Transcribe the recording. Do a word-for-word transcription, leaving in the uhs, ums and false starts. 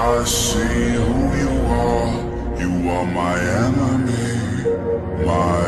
I see who you are. You are my enemy, my